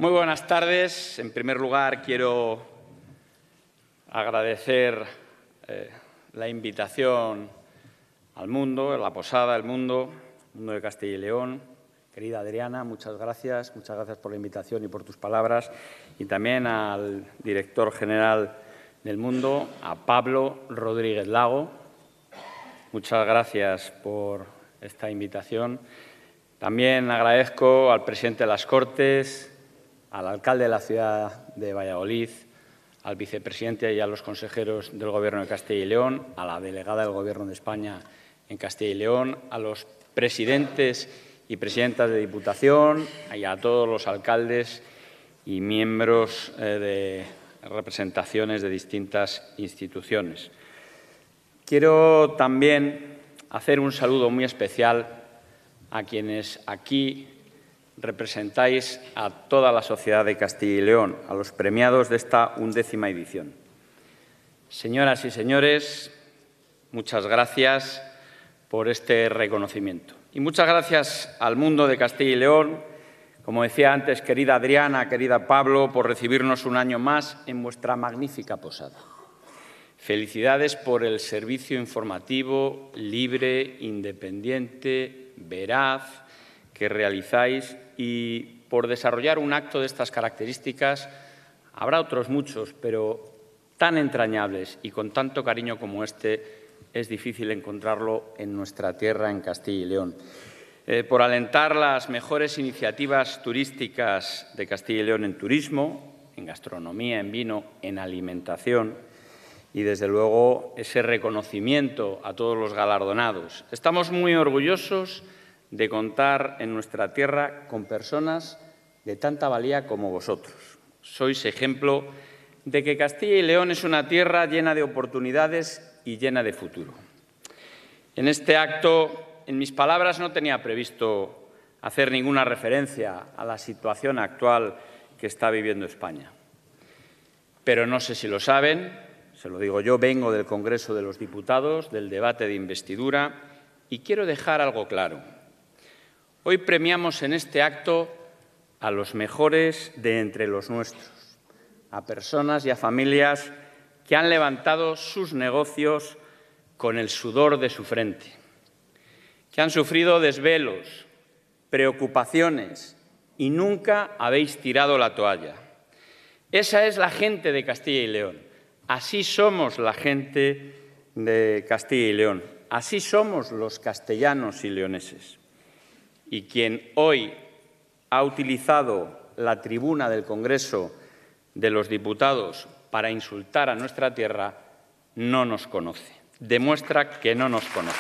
Muy buenas tardes. En primer lugar, quiero agradecer la invitación al mundo, la posada, el mundo de Castilla y León. Querida Adriana, muchas gracias por la invitación y por tus palabras. Y también al director general del Mundo, a Pablo Rodríguez Lago. Muchas gracias por esta invitación. También agradezco al presidente de las Cortes, al alcalde de la ciudad de Valladolid, al vicepresidente y a los consejeros del Gobierno de Castilla y León, a la delegada del Gobierno de España en Castilla y León, a los presidentes y presidentas de Diputación y a todos los alcaldes y miembros de representaciones de distintas instituciones. Quiero también hacer un saludo muy especial a quienes aquí representáis a toda la sociedad de Castilla y León, a los premiados de esta 11ª edición. Señoras y señores, muchas gracias por este reconocimiento. Y muchas gracias al mundo de Castilla y León, como decía antes, querida Adriana, querida Pablo, por recibirnos un año más en vuestra magnífica posada. Felicidades por el servicio informativo libre, independiente, veraz que realizáis y por desarrollar un acto de estas características. Habrá otros muchos, pero tan entrañables y con tanto cariño como este es difícil encontrarlo en nuestra tierra, en Castilla y León. Por alentar las mejores iniciativas turísticas de Castilla y León en turismo, en gastronomía, en vino, en alimentación y, desde luego, ese reconocimiento a todos los galardonados. Estamos muy orgullosos de contar en nuestra tierra con personas de tanta valía como vosotros. Sois ejemplo de que Castilla y León es una tierra llena de oportunidades y llena de futuro. En este acto, en mis palabras, no tenía previsto hacer ninguna referencia a la situación actual que está viviendo España. Pero no sé si lo saben, se lo digo yo, vengo del Congreso de los Diputados, del debate de investidura, y quiero dejar algo claro. Hoy premiamos en este acto a los mejores de entre los nuestros, a personas y a familias que han levantado sus negocios con el sudor de su frente, que han sufrido desvelos, preocupaciones y nunca habéis tirado la toalla. Esa es la gente de Castilla y León. Así somos la gente de Castilla y León. Así somos los castellanos y leoneses. Y quien hoy ha utilizado la tribuna del Congreso de los Diputados para insultar a nuestra tierra no nos conoce. Demuestra que no nos conoce.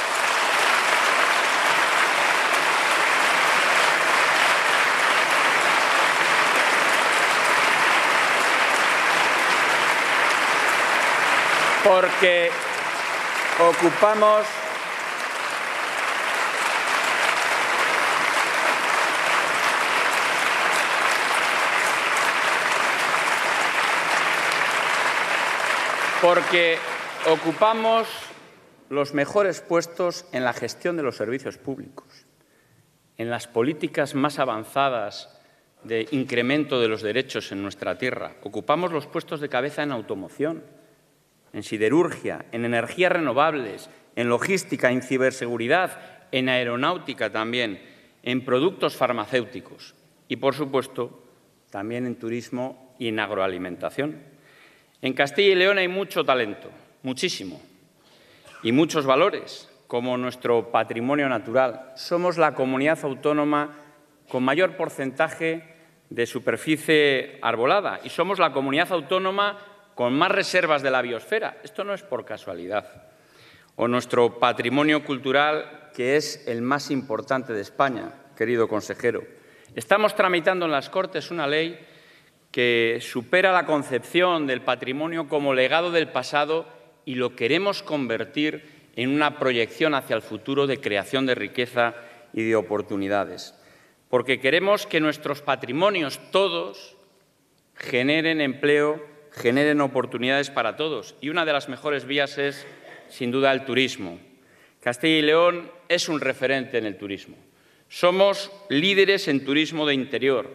Porque ocupamos los mejores puestos en la gestión de los servicios públicos, en las políticas más avanzadas de incremento de los derechos en nuestra tierra. Ocupamos los puestos de cabeza en automoción, en siderurgia, en energías renovables, en logística, en ciberseguridad, en aeronáutica también, en productos farmacéuticos y, por supuesto, también en turismo y en agroalimentación. En Castilla y León hay mucho talento, muchísimo, y muchos valores, como nuestro patrimonio natural. Somos la comunidad autónoma con mayor porcentaje de superficie arbolada y somos la comunidad autónoma con más reservas de la biosfera. Esto no es por casualidad. O nuestro patrimonio cultural, que es el más importante de España, querido consejero. Estamos tramitando en las Cortes una ley que supera la concepción del patrimonio como legado del pasado y lo queremos convertir en una proyección hacia el futuro de creación de riqueza y de oportunidades. Porque queremos que nuestros patrimonios todos generen empleo, generen oportunidades para todos. Y una de las mejores vías es, sin duda, el turismo. Castilla y León es un referente en el turismo. Somos líderes en turismo de interior,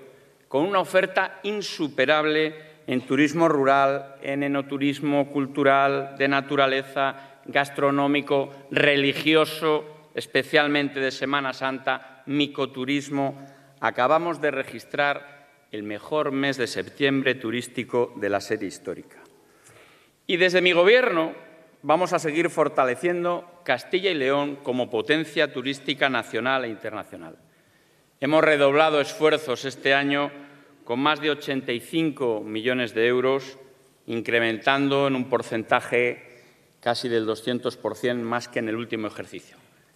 con una oferta insuperable en turismo rural, en enoturismo cultural, de naturaleza, gastronómico, religioso, especialmente de Semana Santa, micoturismo. Acabamos de registrar el mejor mes de septiembre turístico de la serie histórica. Y desde mi Gobierno vamos a seguir fortaleciendo Castilla y León como potencia turística nacional e internacional. Hemos redoblado esfuerzos este año con más de 85 millones de euros, incrementando en un porcentaje casi del 200% más que en el último ejercicio.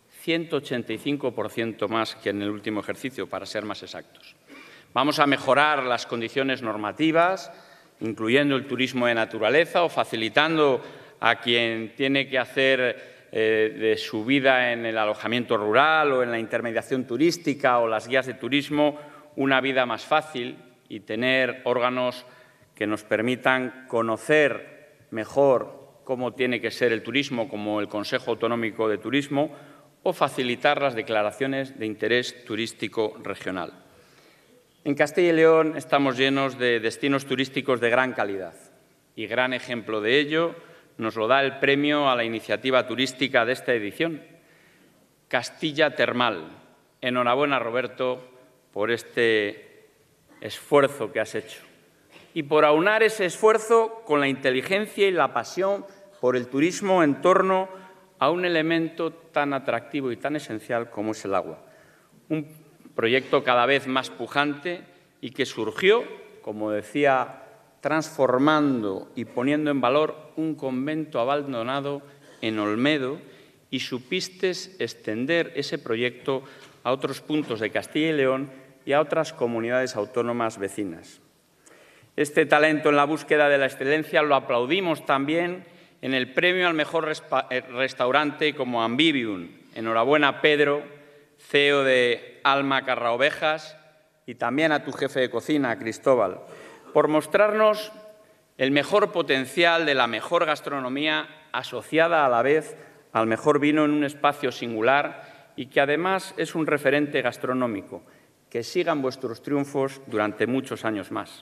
185% más que en el último ejercicio, para ser más exactos. Vamos a mejorar las condiciones normativas, incluyendo el turismo de naturaleza o facilitando a quien tiene que hacer de su vida en el alojamiento rural o en la intermediación turística o las guías de turismo una vida más fácil y tener órganos que nos permitan conocer mejor cómo tiene que ser el turismo, como el Consejo Autonómico de Turismo, o facilitar las declaraciones de interés turístico regional. En Castilla y León estamos llenos de destinos turísticos de gran calidad y gran ejemplo de ello nos lo da el premio a la iniciativa turística de esta edición, Castilla Termal. Enhorabuena, Roberto, por este esfuerzo que has hecho y por aunar ese esfuerzo con la inteligencia y la pasión por el turismo en torno a un elemento tan atractivo y tan esencial como es el agua. Un proyecto cada vez más pujante y que surgió, como decía, transformando y poniendo en valor un convento abandonado en Olmedo, y supiste extender ese proyecto a otros puntos de Castilla y León y a otras comunidades autónomas vecinas. Este talento en la búsqueda de la excelencia lo aplaudimos también en el premio al mejor restaurante como Ambivium. Enhorabuena, Pedro, CEO de Alma Carraovejas, y también a tu jefe de cocina, Cristóbal, por mostrarnos el mejor potencial de la mejor gastronomía asociada a la vez al mejor vino en un espacio singular y que además es un referente gastronómico. Que sigan vuestros triunfos durante muchos años más.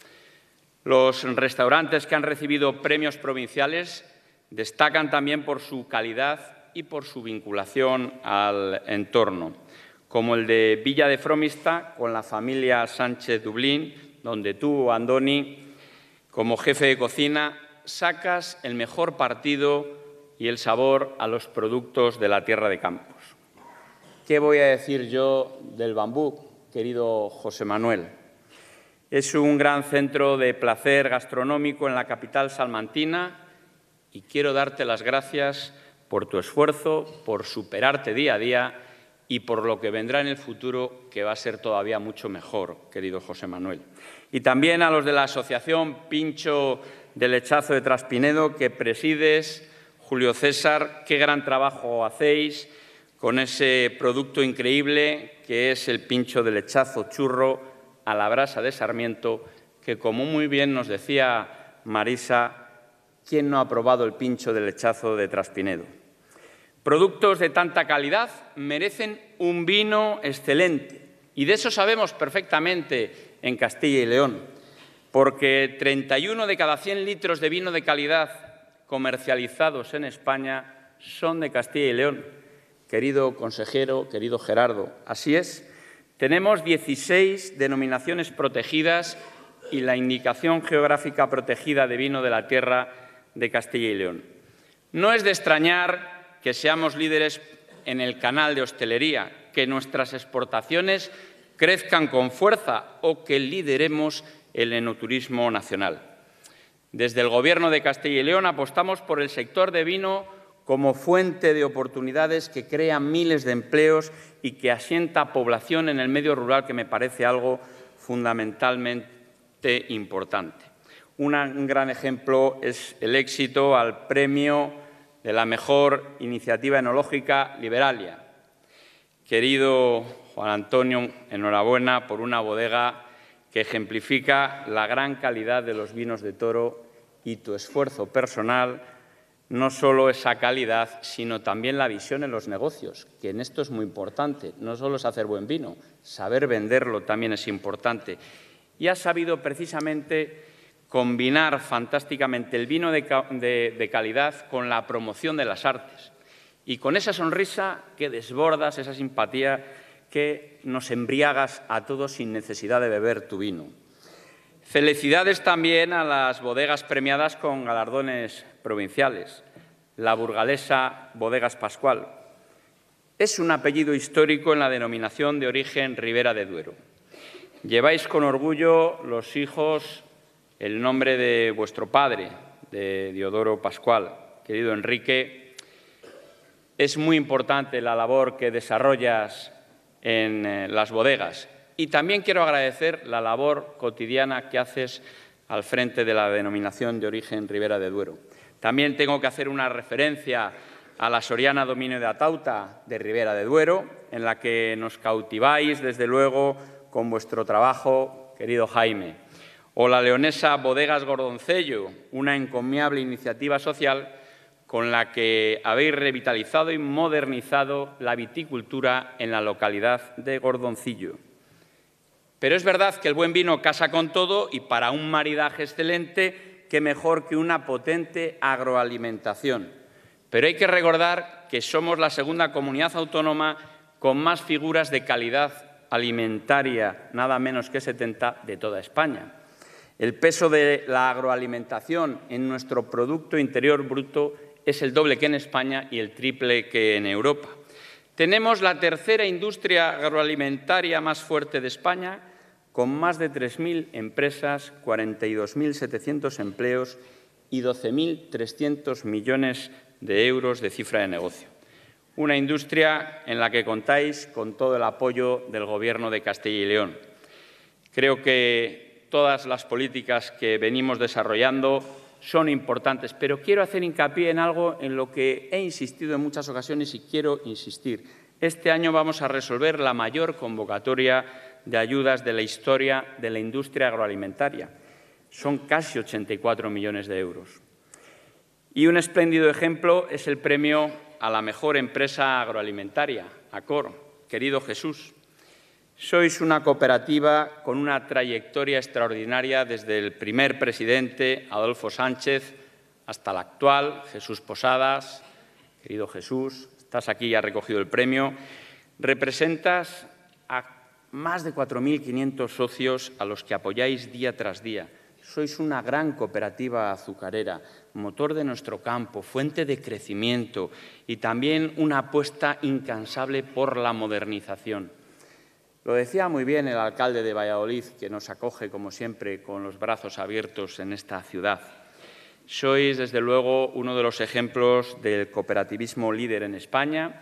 Los restaurantes que han recibido premios provinciales destacan también por su calidad y por su vinculación al entorno, como el de Villa de Fromista con la familia Sánchez Dublín, donde tú, Andoni, como jefe de cocina, sacas el mejor partido y el sabor a los productos de la tierra de Campos. ¿Qué voy a decir yo del Bambú, querido José Manuel? Es un gran centro de placer gastronómico en la capital salmantina y quiero darte las gracias por tu esfuerzo, por superarte día a día y por lo que vendrá en el futuro, que va a ser todavía mucho mejor, querido José Manuel. Y también a los de la Asociación Pincho de Lechazo de Traspinedo, que presides, Julio César, qué gran trabajo hacéis con ese producto increíble que es el pincho de lechazo churro a la brasa de Sarmiento, que, como muy bien nos decía Marisa, ¿quién no ha probado el pincho de lechazo de Traspinedo? Productos de tanta calidad merecen un vino excelente y de eso sabemos perfectamente en Castilla y León, porque 31 de cada 100 litros de vino de calidad comercializados en España son de Castilla y León. Querido consejero, querido Gerardo, así es. Tenemos 16 denominaciones protegidas y la indicación geográfica protegida de vino de la tierra de Castilla y León. No es de extrañar que seamos líderes en el canal de hostelería, que nuestras exportaciones crezcan con fuerza o que lideremos el enoturismo nacional. Desde el Gobierno de Castilla y León apostamos por el sector de vino como fuente de oportunidades que crea miles de empleos y que asienta población en el medio rural, que me parece algo fundamentalmente importante. Un gran ejemplo es el éxito al premio de la mejor iniciativa enológica Liberalia. Querido Juan Antonio, enhorabuena por una bodega que ejemplifica la gran calidad de los vinos de Toro y tu esfuerzo personal. No solo esa calidad, sino también la visión en los negocios, que en esto es muy importante. No solo es hacer buen vino, saber venderlo también es importante. y ha sabido precisamente combinar fantásticamente el vino de calidad con la promoción de las artes. Y con esa sonrisa que desbordas, esa simpatía que nos embriagas a todos sin necesidad de beber tu vino. Felicidades también a las bodegas premiadas con galardones provinciales. La burgalesa Bodegas Pascual. Es un apellido histórico en la denominación de origen Ribera de Duero. Lleváis con orgullo los hijos el nombre de vuestro padre, de Diodoro Pascual. Querido Enrique, es muy importante la labor que desarrollas en las bodegas. Y también quiero agradecer la labor cotidiana que haces al frente de la denominación de origen Ribera de Duero. También tengo que hacer una referencia a la soriana Dominio de Atauta de Ribera de Duero, en la que nos cautiváis, desde luego, con vuestro trabajo, querido Jaime. O la leonesa Bodegas Gordoncello, una encomiable iniciativa social con la que habéis revitalizado y modernizado la viticultura en la localidad de Gordoncillo. Pero es verdad que el buen vino casa con todo y para un maridaje excelente, qué mejor que una potente agroalimentación. Pero hay que recordar que somos la segunda comunidad autónoma con más figuras de calidad alimentaria, nada menos que 70, de toda España. El peso de la agroalimentación en nuestro Producto Interior Bruto es el doble que en España y el triple que en Europa. Tenemos la tercera industria agroalimentaria más fuerte de España, con más de 3.000 empresas, 42.700 empleos y 12.300 millones de euros de cifra de negocio. Una industria en la que contáis con todo el apoyo del Gobierno de Castilla y León. Creo que todas las políticas que venimos desarrollando son importantes, pero quiero hacer hincapié en algo en lo que he insistido en muchas ocasiones y quiero insistir. Este año vamos a resolver la mayor convocatoria de ayudas de la historia de la industria agroalimentaria. Son casi 84 millones de euros. Y un espléndido ejemplo es el premio a la mejor empresa agroalimentaria, Acor. Querido Jesús, sois una cooperativa con una trayectoria extraordinaria desde el primer presidente, Adolfo Sánchez, hasta el actual, Jesús Posadas. Querido Jesús, estás aquí y has recogido el premio. Representas a más de 4.500 socios a los que apoyáis día tras día. Sois una gran cooperativa azucarera, motor de nuestro campo, fuente de crecimiento y también una apuesta incansable por la modernización. Lo decía muy bien el alcalde de Valladolid, que nos acoge, como siempre, con los brazos abiertos en esta ciudad. Sois, desde luego, uno de los ejemplos del cooperativismo líder en España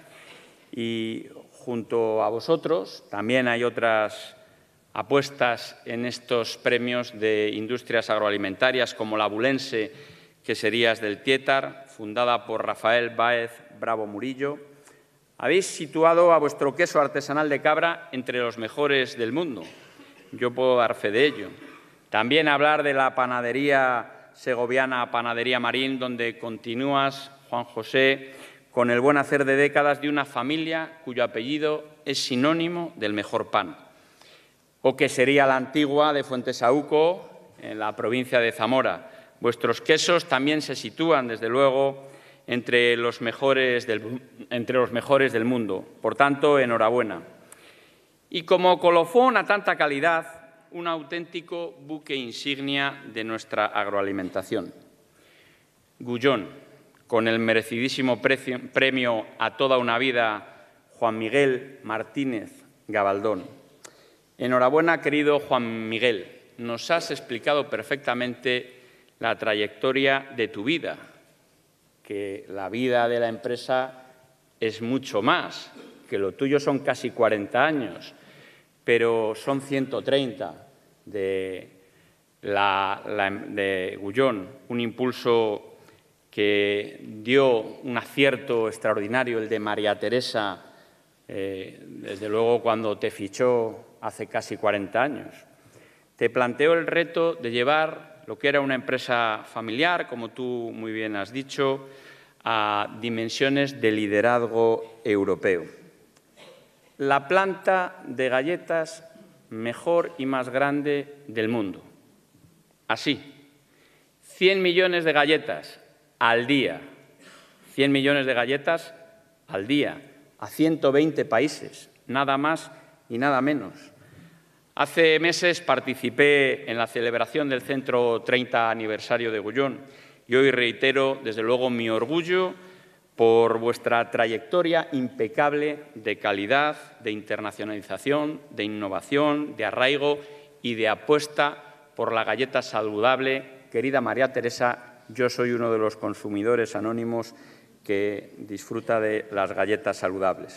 y, junto a vosotros, también hay otras apuestas en estos premios de industrias agroalimentarias, como la Abulense, Queserías del Tietar, fundada por Rafael Báez Bravo Murillo. Habéis situado a vuestro queso artesanal de cabra entre los mejores del mundo. Yo puedo dar fe de ello. También hablar de la panadería segoviana, Panadería Marín, donde continúas, Juan José, con el buen hacer de décadas de una familia cuyo apellido es sinónimo del mejor pan. O Quesería La Antigua de Fuentesauco, en la provincia de Zamora. Vuestros quesos también se sitúan, desde luego, entre los mejores del mundo. Por tanto, enhorabuena. Y como colofón a tanta calidad, un auténtico buque insignia de nuestra agroalimentación. Gullón, con el merecidísimo premio a toda una vida Juan Miguel Martínez Gabaldón. Enhorabuena, querido Juan Miguel. Nos has explicado perfectamente la trayectoria de tu vida, que la vida de la empresa es mucho más, que lo tuyo son casi 40 años, pero son 130 de Gullón, un impulso que dio un acierto extraordinario, el de María Teresa, desde luego cuando te fichó hace casi 40 años. Te planteó el reto de llevar lo que era una empresa familiar, como tú muy bien has dicho, a dimensiones de liderazgo europeo. La planta de galletas mejor y más grande del mundo. Así, 100 millones de galletas al día, 100 millones de galletas al día, a 120 países, nada más y nada menos. Hace meses participé en la celebración del Centro 30 aniversario de Gullón y hoy reitero, desde luego, mi orgullo por vuestra trayectoria impecable de calidad, de internacionalización, de innovación, de arraigo y de apuesta por la galleta saludable. Querida María Teresa, yo soy uno de los consumidores anónimos que disfruta de las galletas saludables.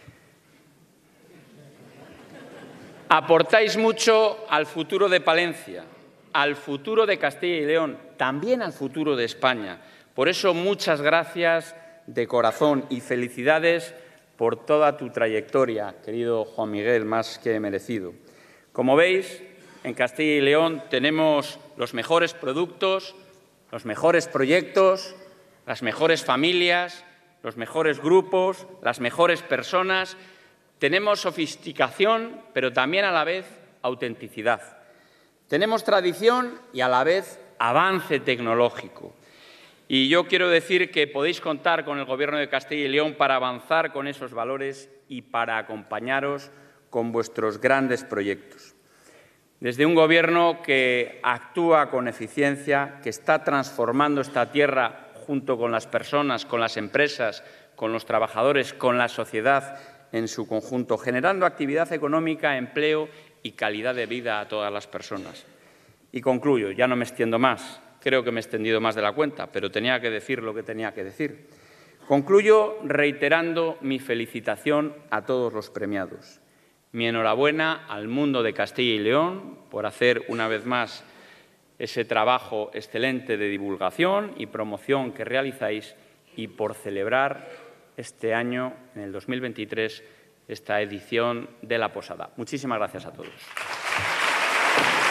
Aportáis mucho al futuro de Palencia, al futuro de Castilla y León, también al futuro de España. Por eso, muchas gracias de corazón y felicidades por toda tu trayectoria, querido Juan Miguel, más que merecido. Como veis, en Castilla y León tenemos los mejores productos, los mejores proyectos, las mejores familias, los mejores grupos, las mejores personas. Tenemos sofisticación, pero también a la vez autenticidad. Tenemos tradición y a la vez avance tecnológico. Y yo quiero decir que podéis contar con el Gobierno de Castilla y León para avanzar con esos valores y para acompañaros con vuestros grandes proyectos. Desde un Gobierno que actúa con eficiencia, que está transformando esta tierra junto con las personas, con las empresas, con los trabajadores, con la sociedad en su conjunto, generando actividad económica, empleo y calidad de vida a todas las personas. Y concluyo, ya no me extiendo más. Creo que me he extendido más de la cuenta, pero tenía que decir lo que tenía que decir. Concluyo reiterando mi felicitación a todos los premiados. Mi enhorabuena al mundo de Castilla y León por hacer una vez más ese trabajo excelente de divulgación y promoción que realizáis y por celebrar este año, en el 2023, esta edición de La Posada. Muchísimas gracias a todos.